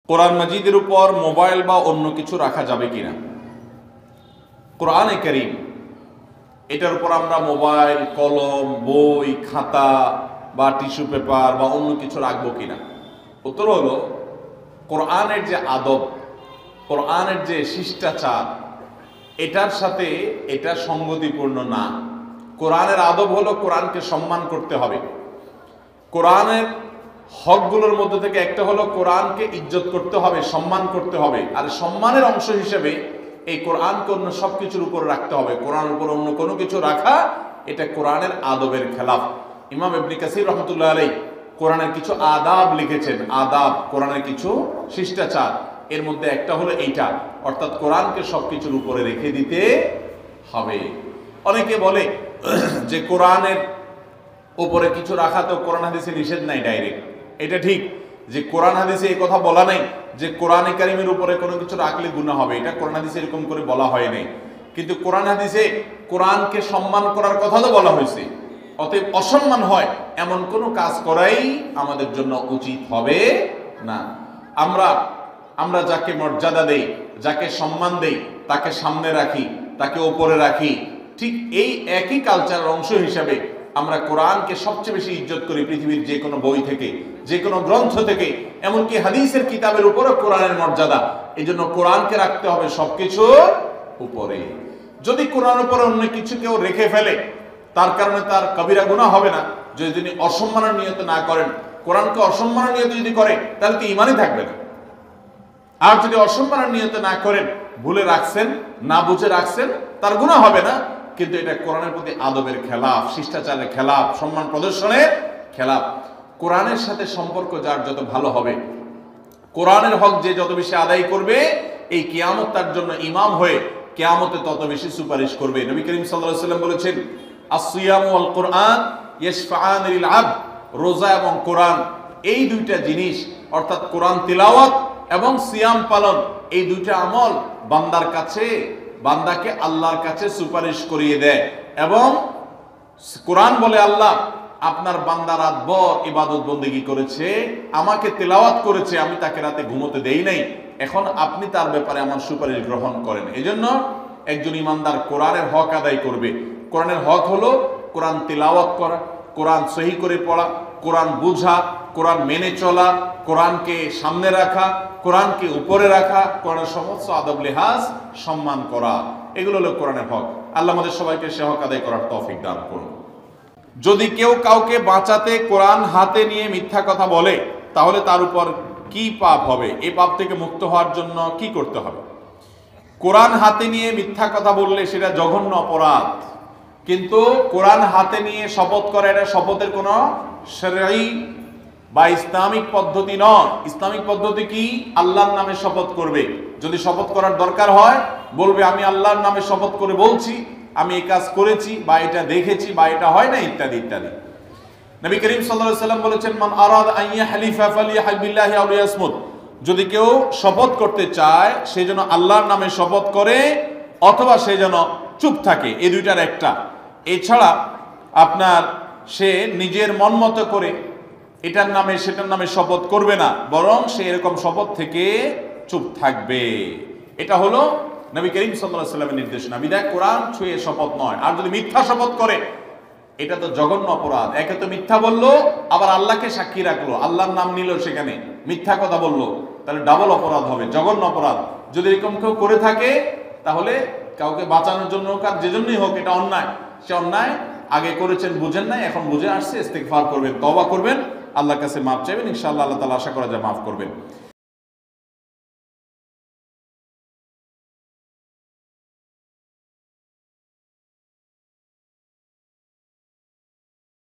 কোরআন মাজিদের উপর মোবাইল বা অন্য কিছু রাখা যাবে কিনা? কোরআনে কারীম এটার উপর আমরা মোবাইল, কলম, বই, খাতা বা টিস্যু পেপার বা অন্য কিছু রাখবো কিনা? উত্তর হলো, কোরআনের যে আদব, কোরআনের যে শিষ্টাচার, এটার সাথে এটা সঙ্গতিপূর্ণ না। কোরআনের আদব হলো কোরআনকে সম্মান করতে হবে। কোরআনের হকগুলোর মধ্যে থেকে একটা হলো কোরআনকে ইজ্জত করতে হবে, সম্মান করতে হবে। আর সম্মানের অংশ হিসেবে এই কোরআনকে অন্য সব কিছুর উপর রাখতে হবে। কোরআনের উপর অন্য কোনো কিছু রাখা এটা কোরআনের আদবের খেলাফ। ইমাম ইবনে কাসির রহমতুল্লাহ আলাইহি কোরআনের কিছু আদাব লিখেছেন। আদাব, কোরআনের কিছু শিষ্টাচার, এর মধ্যে একটা হলো এইটা, অর্থাৎ কোরআনকে সব কিছুর উপরে রেখে দিতে হবে। অনেকে বলে যে কোরআনের উপরে কিছু রাখা তো কোরআন হাদিসে নিষেধ নাই ডাইরেক্ট। এটা ঠিক যে কোরআন হাদিসে এই কথা বলা নাই যে কোরআনে কারিমের উপরে কোনো কিছু রাখলে গুনাহ হবে, এটা কোরআন হাদিসে এরকম করে বলা হয় নাই। কিন্তু কোরআন হাদিসে কোরআনকে সম্মান করার কথা তো বলা হয়েছে। অতএব অসম্মান হয় এমন কোনো কাজ করাই আমাদের জন্য উচিত হবে না। আমরা যাকে মর্যাদা দেই, যাকে সম্মান দেই, তাকে সামনে রাখি, তাকে উপরে রাখি। ঠিক এই একই কালচারের অংশ হিসাবে আমরা কোরআনকে সবচেয়ে বেশি ইজ্জত করি পৃথিবীর যে কোনো বই থেকে, যে কোনো গ্রন্থ থেকে, এমনকি হাদিসের কিতাবের উপরও কোরআনের মর্যাদা। এই জন্য কোরআনকে রাখতে হবে সবকিছুর উপরে। যদি কোরআনের উপরে অন্য কিছু কেউ রেখে ফেলে, তার কারণে তার কবিরা গুনাহ হবে না যদি তিনি অসম্মানের নিয়ত না করেন। কোরআনকে অসম্মানের নিয়ত যদি করে তাহলে তো ঈমানই থাকবে না। আর যদি অসম্মানের নিয়ত না করেন, ভুলে রাখছেন, না বুঝে রাখছেন, তার গুনাহ হবে না। কিন্তু এটা কোরআনের প্রতি আদবের খেলাফ, শিষ্টাচারের খেলাফ, সম্মান প্রদর্শনের খেলাফ। কোরআনের সাথে সম্পর্ক যার যত ভালো হবে, কোরআনের হক যে যত বেশি আদায় করবে, এই কিয়ামত তার জন্য ইমাম হয়ে কিয়ামতে তত বেশি সুপারিশ করবে। নবী করিম সাল্লাল্লাহু আলাইহি ওয়াসাল্লাম বলেছেন, আস-সিয়ামু ওয়াল কুরআন ইয়াশফাআন লিল আবদ। রোজা এবং কোরআন এই দুইটা জিনিস, অর্থাৎ কোরআন তিলাওয়াত এবং সিয়াম পালন, এই দুইটা আমল বান্দার কাছে, বান্দাকে আল্লাহর কাছে সুপারিশ করিয়ে দেয়। এবং কোরআন বলে, আল্লাহ আপনার বান্দা রাতভর ইবাদত বন্দেগী করেছে, আমাকে তেলাওয়াত করেছে, আমি তাকে রাতে ঘুমোতে দেই নাই, এখন আপনি তার ব্যাপারে আমার সুপারিশ গ্রহণ করেন। এজন্য একজন ইমানদার কোরআনের হক আদায় করবে। কোরআনের হক হলো কোরআন তেলাওয়াত করা, কোরআন সহি করে পড়া, কোরআন বুঝা, কোরআন মেনে চলা, কোরআনকে সামনে রাখা, কোরআনকে উপরে রাখা, কোরআনের সমস্ত আদব লেহাজ সম্মান করা, এগুলো হলো কোরআনের হক। আল্লাহ আমাদের সবাইকে সে হক আদায় করার তৌফিক দান করুন। যদি কেউ কাউকে বাঁচাতে কোরআন হাতে নিয়ে মিথ্যা কথা বলে, তাহলে তার উপর কি পাপ হবে? এই পাপ থেকে মুক্ত হওয়ার জন্য কি করতে হবে? কোরআন হাতে নিয়ে মিথ্যা কথা বললে সেটা জঘন্য অপরাধ। কিন্তু কোরআন হাতে নিয়ে শপথ করা, এটা শপথের কোনো শরঈ বা ইসলামিক পদ্ধতি নয়। ইসলামিক পদ্ধতি কি? আল্লাহর নামে শপথ করবে। যদি শপথ করার দরকার হয়, বলবে আমি আল্লাহর নামে শপথ করে বলছি, আমি এই কাজ করেছি বা এটা দেখেছি বা এটা হয় না, ইত্যাদি ইত্যাদি। নবী করিম সাল্লাল্লাহু আলাইহি ওয়াসাল্লাম বলেছেন, মান আরাদা আন ইয়াহলিফা ফালিয়াহলিফ বিল্লাহি আও লিয়াসমুত। যদি কেউ শপথ করতে চায়, সে যেন আল্লাহর নামে শপথ করে অথবা সে যেন চুপ থাকে, এই দুইটার একটা। এছাড়া আপনার সে নিজের মন মতো করে এটার নামে সেটার নামে শপথ করবে না, বরং সে এরকম শপথ থেকে চুপ থাকবে। এটা হলো নবী করিম সাল্লাল্লাহু আলাইহি ওয়াসাল্লামের নির্দেশনা। বিধায় কোরআন ছুঁয়ে শপথ নয়। আর যদি মিথ্যা শপথ করে, এটা তো জঘন্য অপরাধ। একে তো মিথ্যা বললো, আবার আল্লাহকে সাক্ষী রাখলো, আল্লাহর নাম নিল, সেখানে মিথ্যা কথা বললো, তাহলে ডাবল অপরাধ হবে, জঘন্য অপরাধ। যদি এরকম কেউ করে থাকে, তাহলে কাউকে বাঁচানোর জন্য কাজ যেজন্যই হোক, এটা অন্যায়। সে অন্যায় আগে করেছেন, বুঝেন নাই, এখন বুঝে আসছে, ইস্তেগফার করবেন, তওবা করবেন, আল্লাহর কাছে মাফ চাইবেন, ইনশাআল্লাহ আল্লাহ তাআলা আশা করা যায় মাফ করবেন।